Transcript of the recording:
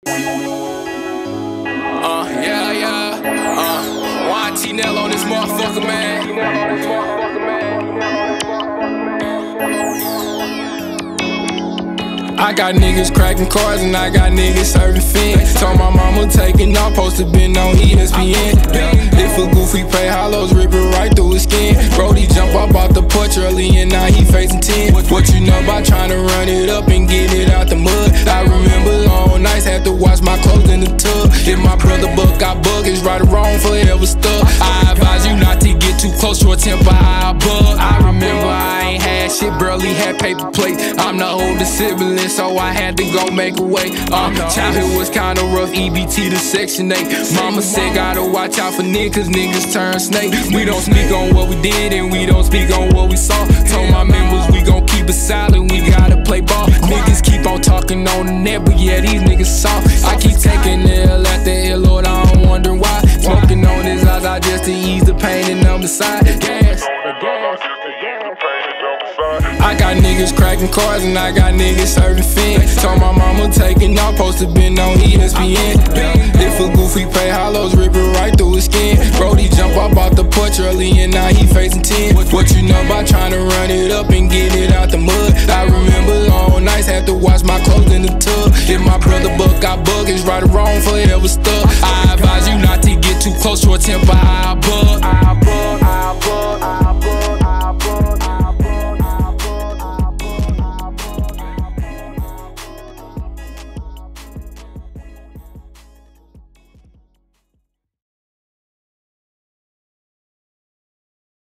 YntNell on this motherfucker, man. I got niggas cracking cars and I got niggas serving fins. Told my mama taking off, supposed to been on ESPN. If a goofy play hollows, rip it right through his skin. Brody jump up off the porch early and now he facing 10. What you know about trying to run it up and get it out the mud? I remember long nights, had to wash my clothes in the tub. If my brother buck, I bug, it's right or wrong, forever stuck. I advise you not to get too close to a temper, I bug. I remember I ain't had shit, barely had paper plates. I'm the oldest sibling, so I had to go make a way. Childhood was kinda rough, EBT to Section 8. Mama said gotta watch out for niggas, niggas turn snakes. We don't speak on what we did and we don't speak on what we saw. Told my members we gon' keep it silent, we gotta play ball. Niggas keep on talking on the net, but yeah, these niggas soft. I keep taking L after L, Lord, I don't wonder why. Smoking on his eyes, I just to ease the pain and numb the side. Gas. I got niggas cracking cars and I got niggas serving fins. Told my mama taking off, supposed to been on ESPN. If a goofy play hollows, rip it right through his skin. Brody jump up off the porch early and now he facing 10. What you know about trying to run it up and get it out the mud? I remember long nights, had to wash my clothes in the tub. If my brother buck, I bug, it's right or wrong, forever stuck. I advise you not to get too close to a temper, I